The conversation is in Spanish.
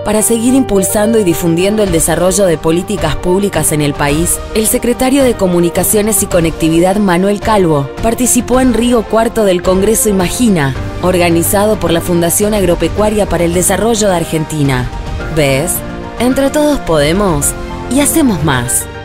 Para seguir impulsando y difundiendo el desarrollo de políticas públicas en el país, el secretario de Comunicaciones y Conectividad Manuel Calvo participó en Río Cuarto del Congreso Imagina, organizado por la Fundación Agropecuaria para el Desarrollo de Argentina. ¿Ves? Entre todos podemos y hacemos más.